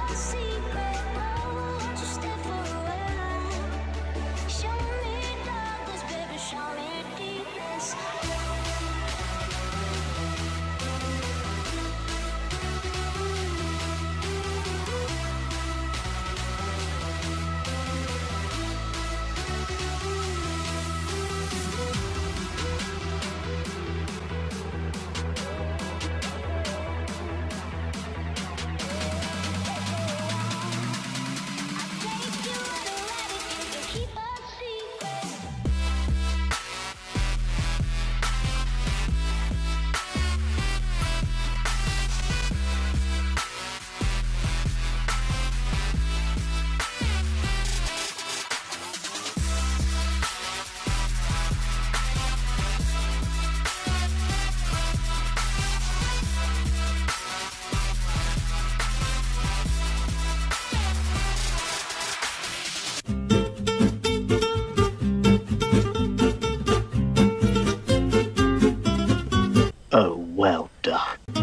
Oh, well done.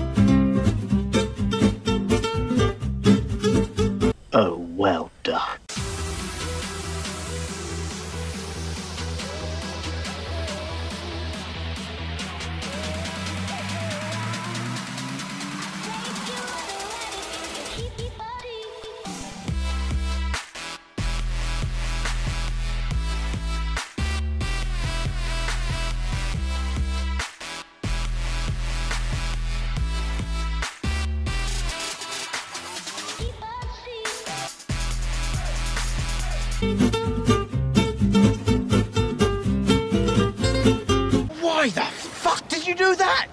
Oh, well done. Why the fuck did you do that?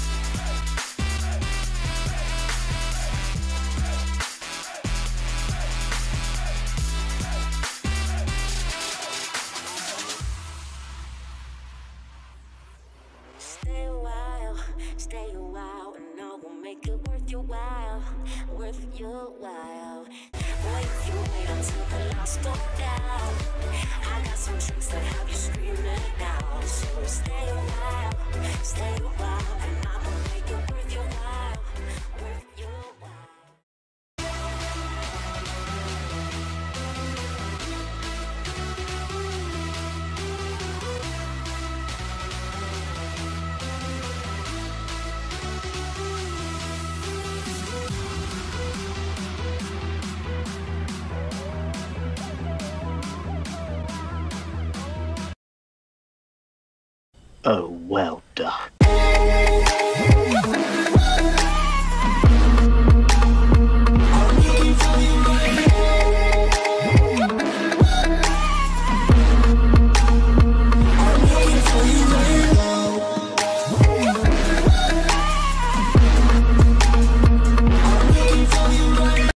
Stay a while, and I will make it worth your while, worth your while. Wait, you wait until the lights go down. I got some tricks that have you screaming out. So stay a while, and I will make it worth your while, worth your while. Oh, well done.